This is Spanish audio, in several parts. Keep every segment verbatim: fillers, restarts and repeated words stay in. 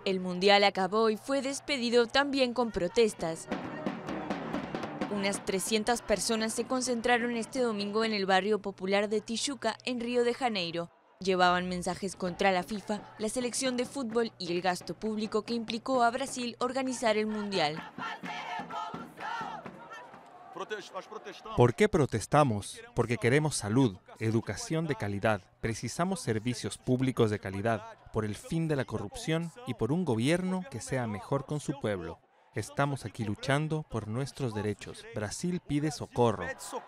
El Mundial acabó y fue despedido también con protestas. Unas trescientas personas se concentraron este domingo en el barrio popular de Tijuca, en Río de Janeiro. Llevaban mensajes contra la FIFA, la selección de fútbol y el gasto público que implicó a Brasil organizar el Mundial. ¿Por qué protestamos? Porque queremos salud, educación de calidad, precisamos servicios públicos de calidad, por el fin de la corrupción y por un gobierno que sea mejor con su pueblo. Estamos aquí luchando por nuestros derechos. Brasil pide socorro.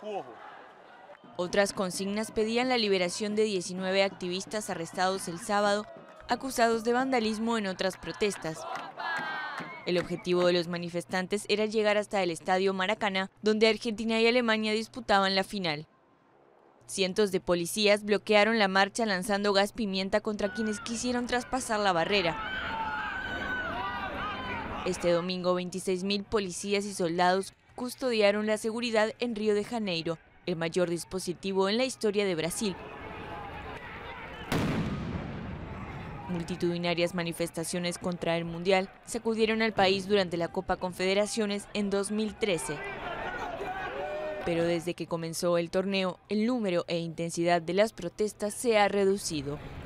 Otras consignas pedían la liberación de diecinueve activistas arrestados el sábado, acusados de vandalismo en otras protestas. El objetivo de los manifestantes era llegar hasta el estadio Maracaná, donde Argentina y Alemania disputaban la final. Cientos de policías bloquearon la marcha lanzando gas pimienta contra quienes quisieron traspasar la barrera. Este domingo, veintiséis mil policías y soldados custodiaron la seguridad en Río de Janeiro, el mayor dispositivo en la historia de Brasil. Multitudinarias manifestaciones contra el Mundial sacudieron al país durante la Copa Confederaciones en dos mil trece. Pero desde que comenzó el torneo, el número e intensidad de las protestas se ha reducido.